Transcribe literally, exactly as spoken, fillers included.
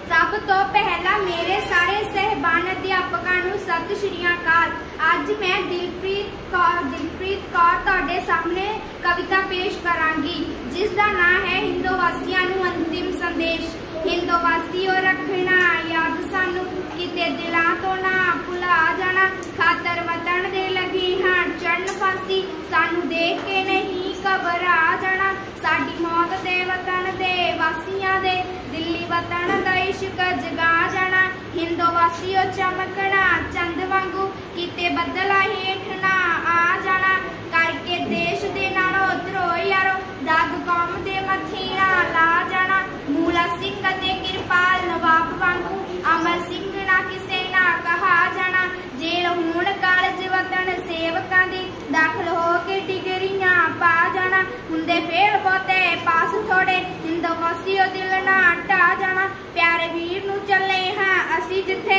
सब तो पहला मेरे सारे सहबान अध्यापकों नूं सत श्री अकाल। अज मैं दिलप्रीत कौर दिलप्रीत कौर तुहाडे सामने कविता पेश करांगी, जिसका नाम है हिंदोवासियों नूं अंतिम संदेश। हिंदोवासियों रखना याद सानू किते दिलां तो ना भुला जाना, खातर वतन दे लगी हां चढ़न फांसी, सानू देख के नहीं घबरा जाना। साडी मौत दे वतन दे वासियां दे दिल्ली वतन दा इश्क जगा जाना। हिंदोवासियों चमकना चंद वांगू किते बदला हेठ ना आ जाना, करके देश दे नालों द्रोह यारो दाग कौम दे मथे ना ला जाना। मूला सिंह ते किरपाल नवाब वांगू अमर सिंह ना किसे ना कहा जाना। जेल हूण कालज वतन सेवकां दी दाखल हो के डिगरियां पा जाना। हुंदे फेल बहुते पास थोड़े हिंदोवासियों दिल ना ढा जाना। प्यारे वीर नूं चले हां असी जिथे